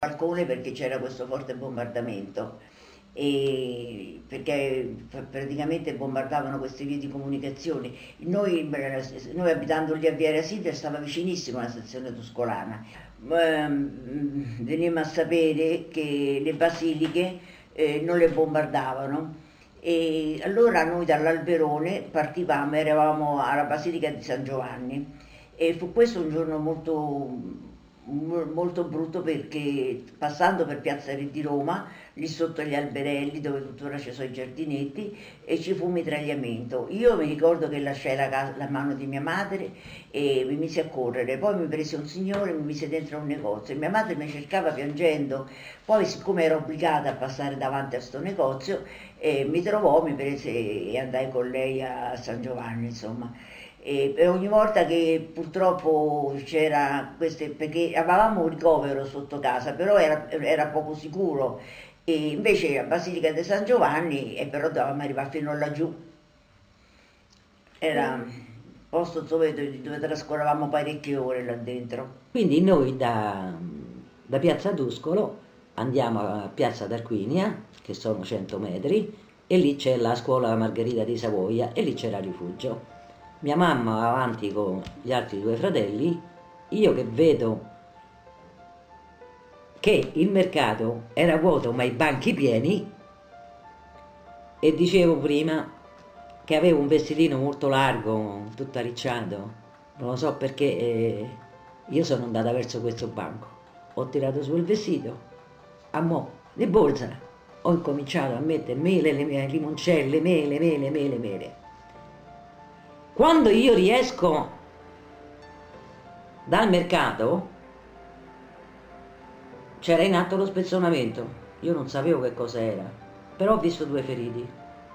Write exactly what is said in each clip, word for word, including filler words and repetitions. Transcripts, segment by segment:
balcone perché c'era questo forte bombardamento, e perché praticamente bombardavano queste vie di comunicazione. Noi, noi abitando lì a Via Rasilda stava vicinissimo alla stazione tuscolana. Ehm, Venimmo a sapere che le basiliche eh, non le bombardavano, e allora noi dall'Alberone partivamo, eravamo alla Basilica di San Giovanni, e fu questo un giorno molto, molto brutto, perché passando per Piazza Re di Roma, lì sotto gli alberelli dove tuttora ci sono i giardinetti, e ci fu un mitragliamento. Io mi ricordo che lasciai la, casa, la mano di mia madre e mi misi a correre, poi mi prese un signore e mi mise dentro un negozio, e mia madre mi cercava piangendo. Poi, siccome ero obbligata a passare davanti a sto negozio, eh, mi trovò, mi prese e andai con lei a San Giovanni, insomma. E ogni volta che purtroppo c'era queste, perché avevamo un ricovero sotto casa, però era, era poco sicuro, e invece a Basilica di San Giovanni, e però dovevamo arrivare fino laggiù, era un posto dove, dove trascorrevamo parecchie ore là dentro. Quindi noi da, da Piazza Duscolo andiamo a Piazza d'Arquinia, che sono cento metri, e lì c'è la scuola Margherita di Savoia, e lì c'era rifugio. Mia mamma avanti con gli altri due fratelli, io che vedo che il mercato era vuoto ma i banchi pieni, e dicevo prima che avevo un vestitino molto largo, tutto arricciato, non lo so perché, eh, io sono andata verso questo banco, ho tirato su il vestito, a mo' di borsa ho incominciato a mettere mele, le mie limoncelle, mele, mele, mele, mele. Quando io riesco dal mercato c'era in atto lo spezzonamento, io non sapevo che cosa era, però ho visto due feriti.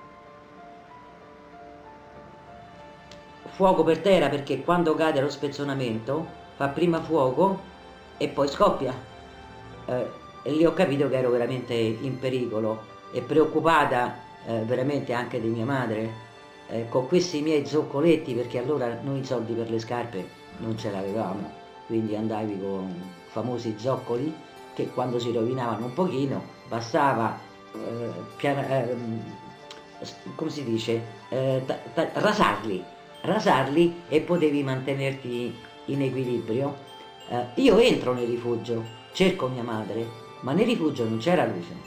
Fuoco per terra, perché quando cade lo spezzonamento fa prima fuoco e poi scoppia, eh, e lì ho capito che ero veramente in pericolo, e preoccupata eh, veramente anche di mia madre. Eh, con questi miei zoccoletti, perché allora noi i soldi per le scarpe non ce l'avevamo, quindi andavi con famosi zoccoli che quando si rovinavano un pochino bastava eh, piano, eh, come si dice, eh, rasarli, rasarli e potevi mantenerti in equilibrio. Eh, io entro nel rifugio, cerco mia madre, ma nel rifugio non c'era luce.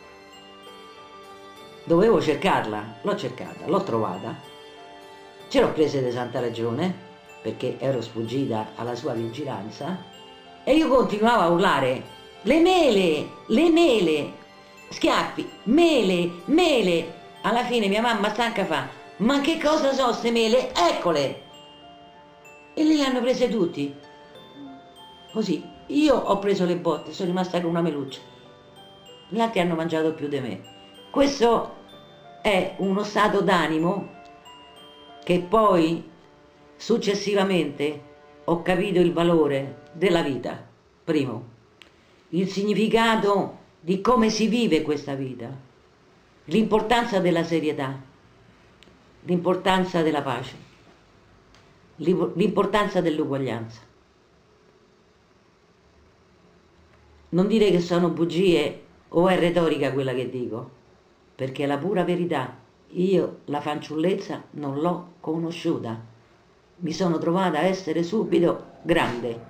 Dovevo cercarla, l'ho cercata, l'ho trovata, ce l'ho presa di santa ragione, perché ero sfuggita alla sua vigilanza, e io continuavo a urlare, le mele, le mele, schiaffi, mele, mele. Alla fine mia mamma stanca fa, ma che cosa sono queste mele? Eccole! E le hanno prese tutti. Così, io ho preso le botte, sono rimasta con una meluccia. Gli altri hanno mangiato più di me. Questo è uno stato d'animo che poi successivamente ho capito il valore della vita. Primo, il significato di come si vive questa vita, l'importanza della serietà, l'importanza della pace, l'importanza dell'uguaglianza. Non dire che sono bugie o è retorica quella che dico, perché è la pura verità. Io la fanciullezza non l'ho conosciuta, mi sono trovata a essere subito grande.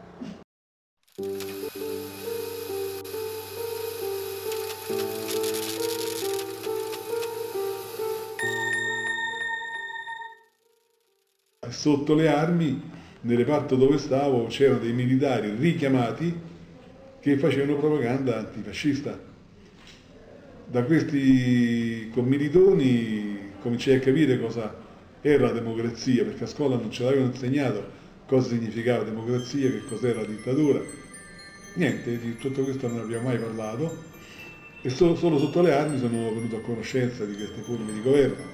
Sotto le armi, nel reparto dove stavo, c'erano dei militari richiamati che facevano propaganda antifascista. Da questi commilitoni cominciai a capire cosa era la democrazia, perché a scuola non ce l'avevano insegnato cosa significava democrazia, che cos'era la dittatura. Niente, di tutto questo non abbiamo mai parlato, e solo, solo sotto le armi sono venuto a conoscenza di queste forme di governo.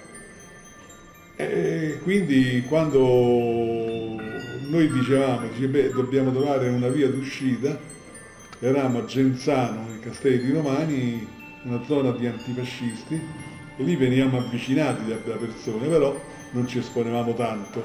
E quindi quando noi dicevamo, dice, beh, dobbiamo trovare una via d'uscita, eravamo a Genzano, nei Castelli di Romani, una zona di antifascisti, e lì venivamo avvicinati da, da persone, però non ci esponevamo tanto,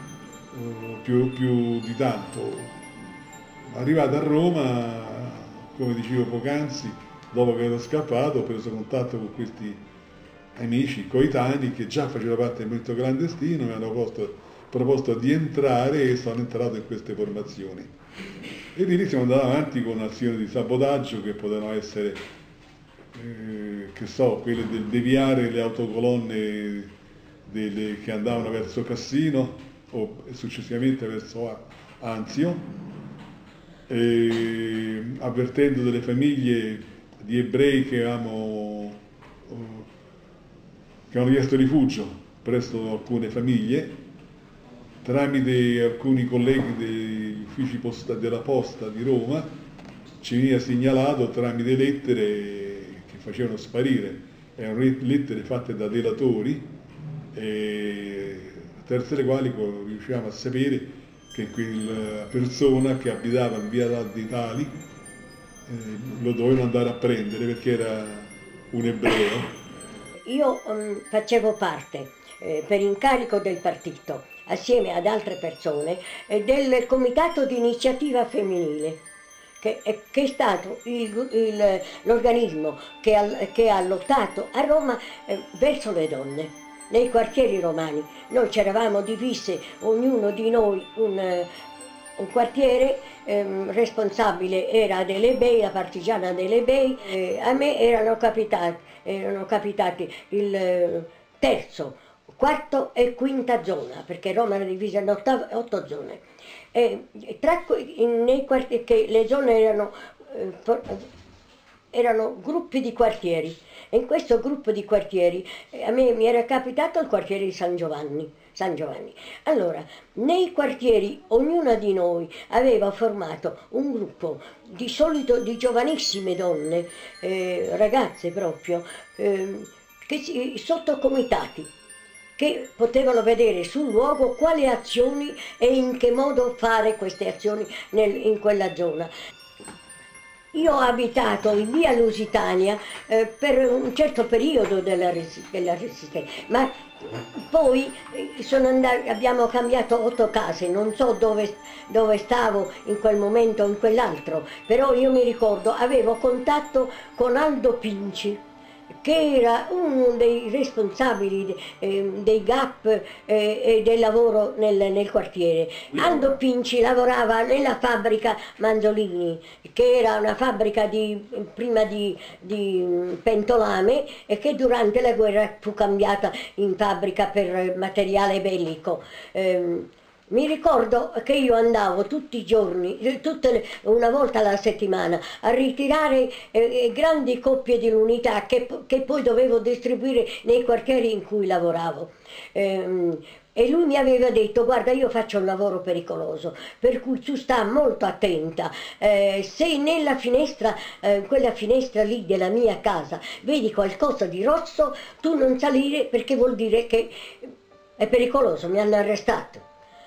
eh, più, più di tanto. Arrivato a Roma, come dicevo poc'anzi, dopo che ero scappato ho preso contatto con questi amici coetanei che già facevano parte del movimento clandestino, mi hanno posto, proposto di entrare e sono entrato in queste formazioni. E di lì siamo andati avanti con azioni di sabotaggio che potevano essere, eh, che so, quelle del deviare le autocolonne delle, che andavano verso Cassino o successivamente verso Anzio, eh, avvertendo delle famiglie di ebrei che avevano, che hanno chiesto rifugio presso alcune famiglie, tramite alcuni colleghi degli uffici posta, della posta di Roma ci veniva segnalato tramite lettere che facevano sparire, erano lettere fatte da delatori, e attraverso le quali riuscivamo a sapere che quella persona che abitava in via di Tali eh, lo dovevano andare a prendere perché era un ebreo. Io um, facevo parte eh, per incarico del partito, assieme ad altre persone, eh, del comitato di iniziativa femminile, che è, che è stato l'organismo che, che ha lottato a Roma eh, verso le donne, nei quartieri romani. Noi ci eravamo divise, ognuno di noi un, un quartiere, ehm, responsabile era delle Bei, la partigiana delle Bei, eh, a me erano capitati, erano capitati il eh, terzo, quarto e quinta zona, perché Roma era divisa in otto, otto zone. E tra, in, nei quartieri, che le zone erano, eh, for, erano gruppi di quartieri, e in questo gruppo di quartieri eh, a me mi era capitato il quartiere di San Giovanni. San Giovanni. Allora, nei quartieri ognuna di noi aveva formato un gruppo di solito di giovanissime donne, eh, ragazze proprio, eh, che si, sottocomitati, che potevano vedere sul luogo quali azioni e in che modo fare queste azioni nel, in quella zona. Io ho abitato in via Lusitania eh, per un certo periodo della, resi della Resistenza, ma poi eh, sono andati, abbiamo cambiato otto case, non so dove, dove stavo in quel momento o in quell'altro, però io mi ricordo, avevo contatto con Aldo Pinci, che era uno dei responsabili eh, dei G A P eh, e del lavoro nel, nel quartiere. Aldo Pinci lavorava nella fabbrica Manzolini, che era una fabbrica di, prima di, di pentolame e che durante la guerra fu cambiata in fabbrica per materiale bellico. Eh, Mi ricordo che io andavo tutti i giorni, tutte le, una volta alla settimana, a ritirare eh, grandi coppie di l'unità che, che poi dovevo distribuire nei quartieri in cui lavoravo. Ehm, e lui mi aveva detto: guarda, io faccio un lavoro pericoloso, per cui tu sta molto attenta, eh, se nella finestra, eh, quella finestra lì della mia casa, vedi qualcosa di rosso, tu non salire perché vuol dire che è pericoloso, mi hanno arrestato.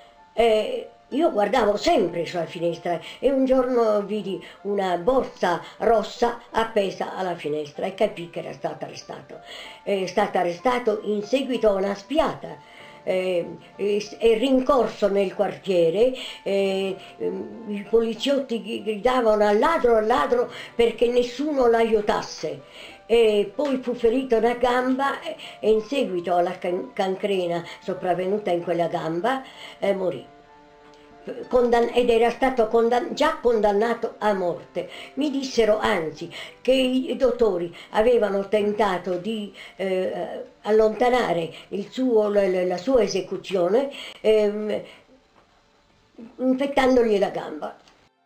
Eh, io guardavo sempre sulla finestra e un giorno vidi una borsa rossa appesa alla finestra e capii che era stato arrestato. È stato arrestato in seguito a una spiata. Eh, è rincorso nel quartiere, eh, i poliziotti gridavano al ladro, al ladro perché nessuno l'aiutasse. E poi fu ferito una gamba e in seguito alla can cancrena sopravvenuta in quella gamba eh, morì. Condan ed era stato condan già condannato a morte. Mi dissero anzi che i dottori avevano tentato di eh, allontanare il suo, la, la sua esecuzione eh, infettandogli la gamba.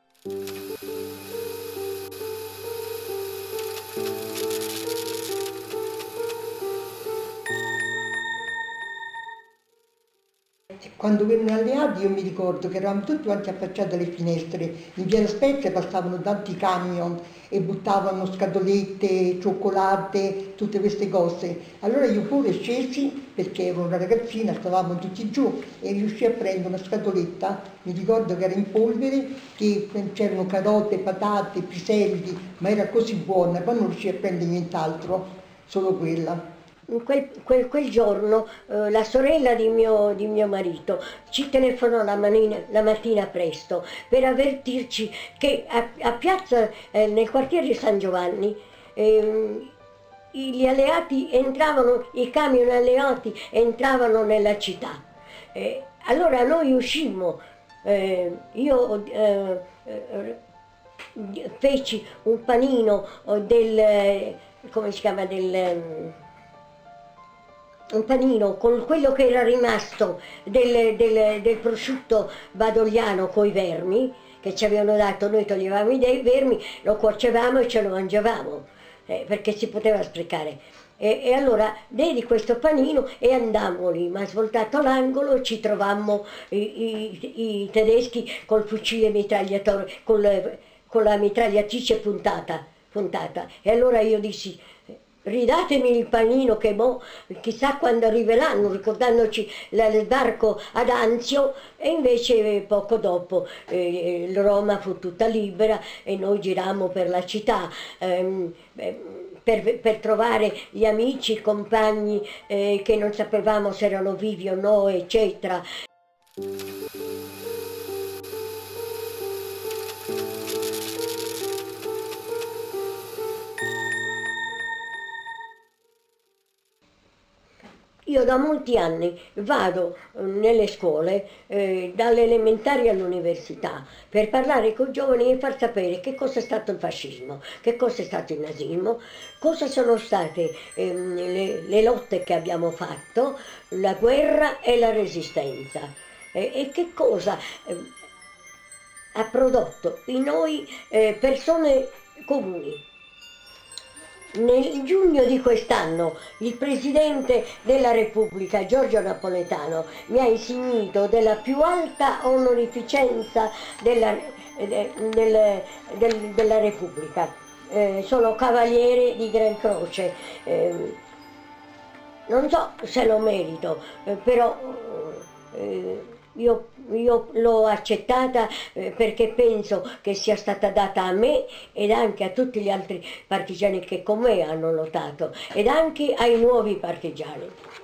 Quando vennero alleati io mi ricordo che eravamo tutti quanti affacciati alle finestre, in via La Spezia passavano tanti camion e buttavano scatolette, cioccolate, tutte queste cose. Allora io pure scesi, perché ero una ragazzina, stavamo tutti giù, e riuscii a prendere una scatoletta, mi ricordo che era in polvere, che c'erano carote, patate, piselli, ma era così buona, poi non riuscii a prendere nient'altro, solo quella. quel, quel, quel giorno eh, la sorella di mio, di mio marito ci telefonò la, manina, la mattina presto per avvertirci che a, a piazza, eh, nel quartiere di San Giovanni, eh, gli alleati entravano, i camion alleati entravano nella città. Eh, allora noi uscimmo, eh, io eh, eh, feci un panino del, come si chiama, del, un panino con quello che era rimasto del, del, del prosciutto badogliano coi vermi, che ci avevano dato, noi toglievamo i vermi, lo cuocevamo e ce lo mangiavamo. Eh, perché si poteva sprecare. E, e allora diedi questo panino e andammo lì, ma svoltato l'angolo ci trovammo i, i, i tedeschi col fucile mitragliatore, col, con la mitragliatrice puntata, puntata. E allora io dissi: ridatemi il panino che mo, chissà quando arriveranno, ricordandoci il barco ad Anzio. E invece poco dopo eh, Roma fu tutta libera e noi girammo per la città ehm, per, per trovare gli amici, i compagni eh, che non sapevamo se erano vivi o no, eccetera. Io da molti anni vado nelle scuole, eh, dalle elementari all'università, per parlare con i giovani e far sapere che cosa è stato il fascismo, che cosa è stato il nazismo, cosa sono state ehm, le, le lotte che abbiamo fatto, la guerra e la resistenza, e, e che cosa eh, ha prodotto in noi eh, persone comuni. Nel giugno di quest'anno il Presidente della Repubblica, Giorgio Napoletano, mi ha insignito della più alta onorificenza della, de, del, del, della Repubblica. Eh, sono Cavaliere di Gran Croce. Eh, non so se lo merito, eh, però eh, io, io l'ho accettata eh, perché penso che sia stata data a me ed anche a tutti gli altri partigiani che con me hanno lottato ed anche ai nuovi partigiani.